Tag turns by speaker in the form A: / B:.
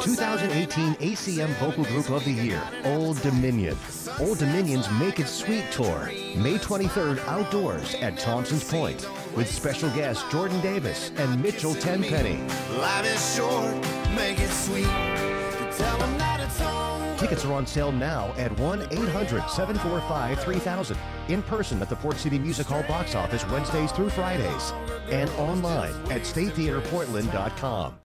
A: 2018 ACM Vocal Group of the Year, Old Dominion. Old Dominion's Make It Sweet Tour, May 23rd outdoors at Thompson's Point, with special guests Jordan Davis and Mitchell Tenpenny.
B: Life is short, make it sweet. Tell them that it's on.
A: Tickets are on sale now at 1-800-745-3000. In person at the Port City Music Hall box office Wednesdays through Fridays. And online at statetheaterportland.com.